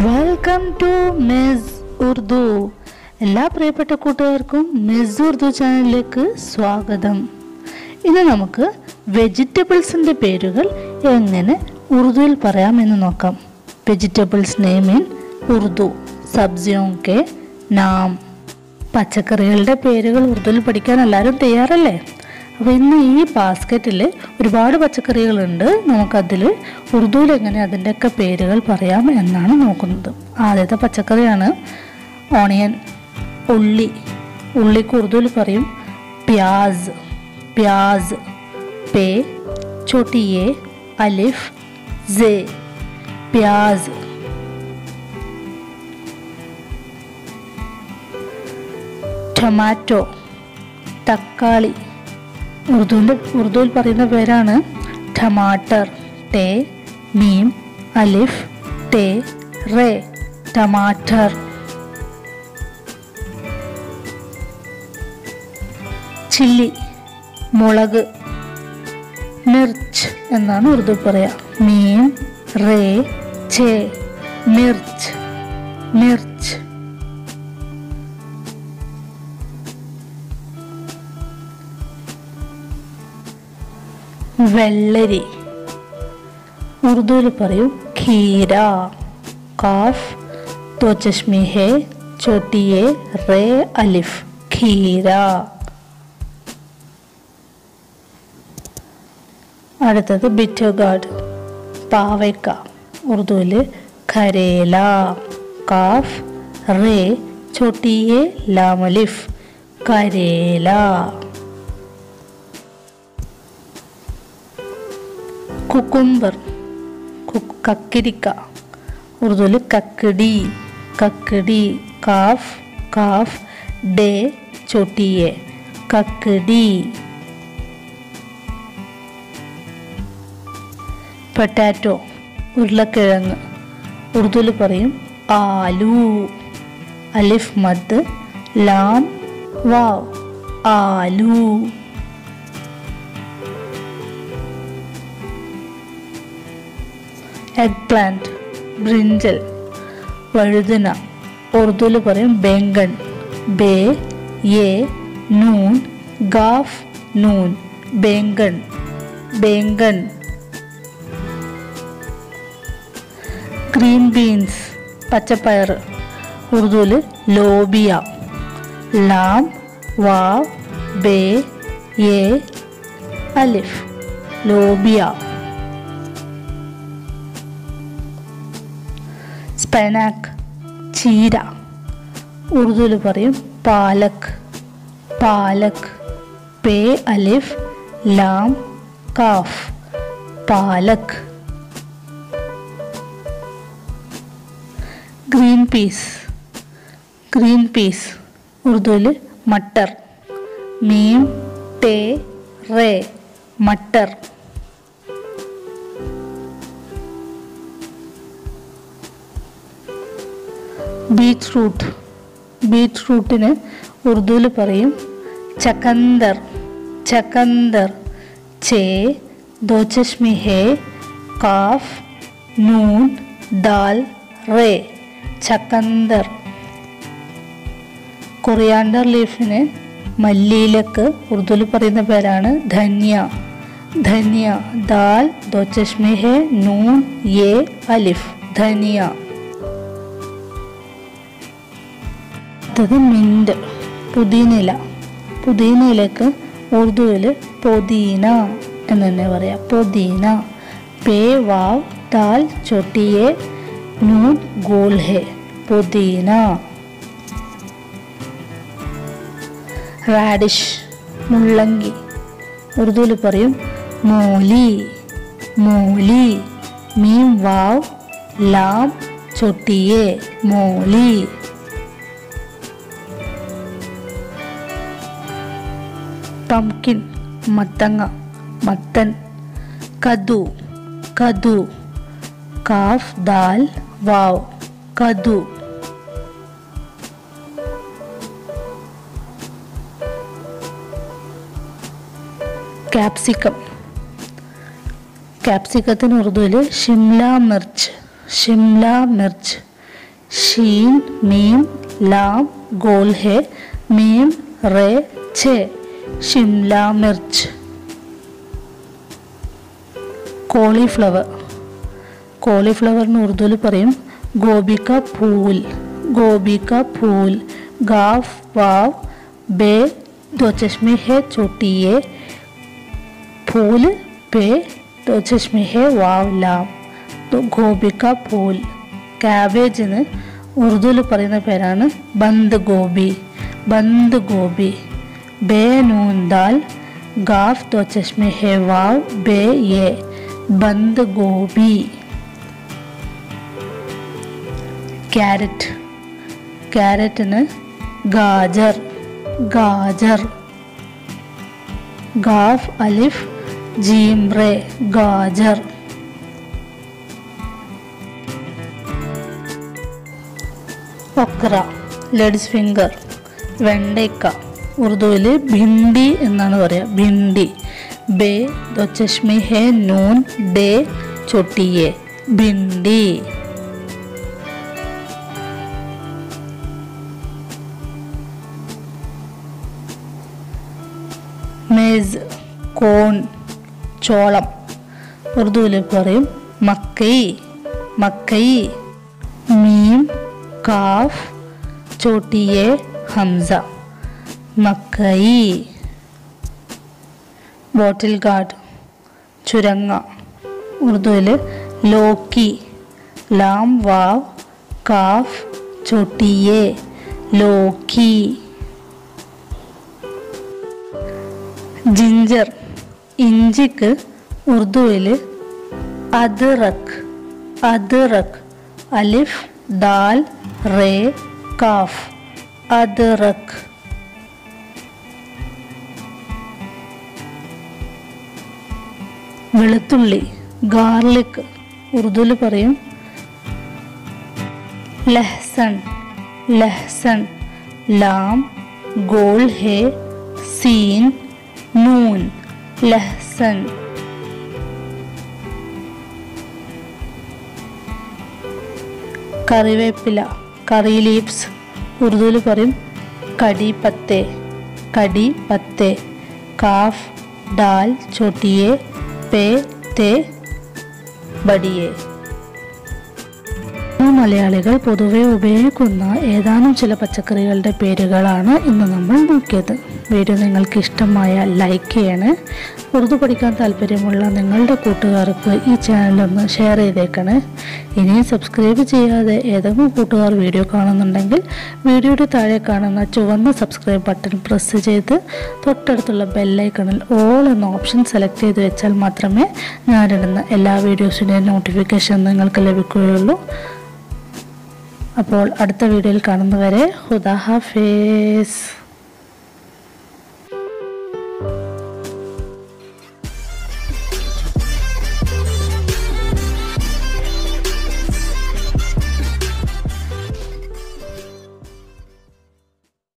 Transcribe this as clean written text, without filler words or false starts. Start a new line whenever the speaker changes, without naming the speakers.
Welcome to miss Urdu. എല്ലാ പ്രിയപ്പെട്ട കൂട്ടുകാർക്കും മിസ് ഉർദു ചാനലിലേക്ക് സ്വാഗതം. ഇന്ന് നമുക്ക് വെജിറ്റബിൾസിൻ്റെ പേരുകൾ എങ്ങനെ ഉറുദുവിൽ പറയാമെന്ന് നോക്കാം. വെജിറ്റബിൾസ് നെയിം ഇൻ ഉറുദു, സബ്സിയോं के नाम. പച്ചക്കറികളുടെ പേരുകൾ ഉറുദുവിൽ പഠിക്കാൻ എല്ലാവരും തയ്യാറല്ലേ? അപ്പോൾ ഇന്ന് ഈ ബാസ്ക്കറ്റിൽ ഒരുപാട് പച്ചക്കറികളുണ്ട്. നമുക്കതിൽ ഉറുദുവിൽ എങ്ങനെ അതിൻ്റെയൊക്കെ പേരുകൾ പറയാം എന്നാണ് നോക്കുന്നത്. ആദ്യത്തെ പച്ചക്കറിയാണ് ഓണിയൻ, ഉള്ളി. ഉള്ളിക്ക് ഉറുദുവിൽ പറയും പ്യാസ്. പ്യാസ്, പേ छोटी ए अलिफ जे, प्याज. ടൊമാറ്റോ, തക്കാളി. ഉറുദുവിൽ പറയുന്ന പേരാണ് ടമാട്ടർ. ടേ മീം അലിഫ് ടേ റേ, ടമാട്ടർ. ചില്ലി, മുളക്. മിർച്ച് എന്നാണ് ഉറുദു പറയാ. മീം റേ ചേ, മിർച്ച്, മിർച്ച്. വെള്ളരി. ഉറുദുവിൽ പറയും ഖീര. കാഫ് ദോ ചശ്മി ഹേ ചോട്ടി എ റേ അലിഫ്, ഖീര. അടുത്തത് ബിറ്റർ ഗാർഡ്, പാവയ്ക്ക. ഉറുദുവിൽ ഖരേല. കാഫ് റേ ചോട്ടി എ ലാം അലിഫ്, കരേല. കുക്കുംബർ, കക്കിരിക്ക. ഉറുദുവിൽ കക്കടി. കക്കടി. കാഫ് കാഫ് ഡേ ചോട്ടി എ, കക്കടി. പൊട്ടാറ്റോ, ഉരുളക്കിഴങ്ങ്. ഉറുദുവിൽ പറയും ആലു. അലിഫ് മദ് ലാം വാവ്, ആലു. Eggplant, brinjal. വഴുതന. ഉറുദുവിൽ പറയും ബെങ്കൺ. ബേ യെ നൂൻ ഗാഫ് നൂൻ, ബെങ്കൺ, ബെങ്കൺ. ഗ്രീൻ ബീൻസ്, പച്ചപ്പയർ. ഉറുദുവിൽ ലോബിയ. ലാം വാവ് ബേ യെ അലിഫ്, ലോബിയ. സ്പൈനാക്ക്, ചീര. ഉറുദുവിൽ പറയും പാലക്. പാലക്. പേ അലിഫ് ലാം കാഫ്, പാലക്. Green peas. Green peas. ഉറുദുവിൽ മട്ടർ. മീം ടേ റേ, മട്ടർ. ബീറ്റ്റൂട്ട്. ബീറ്റ്റൂട്ടിന് ഉറുദുവിൽ പറയും ചക്കന്ദർ. ചക്കന്ദർ. ചേ ദോ ചശ്മി ഹേ കാഫ് നൂൻ ദാൽ റേ, ചക്കന്ദർ. കൊറിയാണ്ടർ ലീഫിന് മല്ലിയിലക്ക് ഉറുദുവിൽ പറയുന്ന പേരാണ് ധനിയ. ധനിയ. ദാൽ ദോ ചശ്മി ഹേ നൂൻ യെ അലിഫ്, ധനിയ. അടുത്തത് മിന്റ്, പുതിനയില. പുതിനയിലക്ക് ഉറുദുവിൽ പൊതീന എന്ന് തന്നെ പറയാം, പൊതീന. പേ വാവ് ദാൽ ചോട്ടി എ നൂൻ ഗോൾ ഹേ, പുതീന. റാഡിഷ്, മുള്ളങ്കി. ഉറുദുവിൽ പറയും മൂലി. മൂലി. മീം വാവ് ലാം ചോട്ടി എ, മൂലി. പംകിൻ, മത്തങ്ങ, മത്തൻ. കദു. കദു. കാഫ് ദാൽ വാവ്, കദു. ക്യാപ്സിക്കം. ക്യാപ്സിക്കത്തിന് ഉറുദുവിൽ ഷിംല മിർച്ച്. ഷിംല മിർച്ച്. शीन मीम लाम गोल है मीम रे छे शिमला मिर्च കോളിഫ്ലവർ കോളിഫ്ലവറിന് ഉറുദുവിൽ പറയും ഗോബിക ഫൂൽ ഗോബിക ഫൂൽ ഗാഫ് വാവ് ബേ दो चश्मे है छोटी ये फूल पे दो चश्मे है वाव लाम तो गोभी का फूल ക്യാബേജിന് ഉറുദുവിൽ പറയുന്ന പേരാണ് ബന്ദ് ഗോബി ബന്ദ് ഗോബി ബേ നൂൻ ദാൽ ഗാഫ് ദോ ചശ്മെ ഹെ വാവ് ബേ യെ ബന്ദ് ഗോബി ക്യാരറ്റ് ക്യാരറ്റിന് ഗാജർ गाजर गाफ अलिफ जीम रे गाजर ഒക്ര ലേഡീസ് ഫിംഗർ വെണ്ടയ്ക്ക ഉറുദുവിൽ ഭിണ്ടി എന്നാണ് പറയുക ഭിണ്ടി ബേ ദോ ചശ്മി ഹേ നൂൻ ഡേ ചോട്ടിയെ ഭിണ്ടി मेज़ കോൺ ചോളം ഉറുദുവിൽ പറയും മക്കൈ മക്കൈ മീം കാഫ് ചോട്ടിയെ ഹംസ മക്കൈ ബോട്ടിൽ ഗാർഡ് ചുരങ്ങ ഉറുദുവിൽ ലോക്കി ലാം വാവ് കാഫ് ചോട്ടിയെ ലോക്കി ജിഞ്ചർ ഇഞ്ചിക്ക് ഉറുദുവിൽ അദ്റക് അദ്റക് അലിഫ് ദാൽ റേ കാഫ് അദ്റക് വെളുത്തുള്ളി ഗാർലിക് ഉറുദുവിൽ പറയും ലഹ്സൻ ലഹ്സൻ ലാം ഗോൾ ഹേ സീൻ नून लहसन കറിവേപ്പില കറി ലീവ്സ് ഉറുദുവിൽ പറയും കടി പത്തെ കടി പത്തെ കാഫ് ഡാൽ ചോട്ടിയെ പേ തേ ബടിയെ മലയാളികൾ പൊതുവെ ഉപയോഗിക്കുന്ന ഏതാനും ചില പച്ചക്കറികളുടെ പേരുകളാണ് ഇന്ന് നമ്മൾ നോക്കിയത്. വീഡിയോ നിങ്ങൾക്ക് ഇഷ്ടമായാൽ ലൈക്ക് ചെയ്യണേ. ഉറുദു പഠിക്കാൻ താല്പര്യമുള്ള നിങ്ങളുടെ കൂട്ടുകാർക്ക് ഈ ചാനലൊന്ന് ഷെയർ ചെയ്തേക്കണേ. ഇനിയും സബ്സ്ക്രൈബ് ചെയ്യാതെ ഏതെങ്കിലും കൂട്ടുകാർ വീഡിയോ കാണുന്നുണ്ടെങ്കിൽ വീഡിയോയുടെ താഴെ കാണുന്ന ചുവന്ന സബ്സ്ക്രൈബ് ബട്ടൺ പ്രസ് ചെയ്ത് തൊട്ടടുത്തുള്ള ബെല്ലൈക്കണിൽ ഓൾ എന്ന ഓപ്ഷൻ സെലക്ട് ചെയ്ത് വെച്ചാൽ മാത്രമേ ഞാനിടുന്ന എല്ലാ വീഡിയോസിൻ്റെയും നോട്ടിഫിക്കേഷൻ നിങ്ങൾക്ക് ലഭിക്കുകയുള്ളൂ. അപ്പോൾ അടുത്ത വീഡിയോയിൽ കാണുന്നവരെ ഖുദാ ഹാഫിസ്.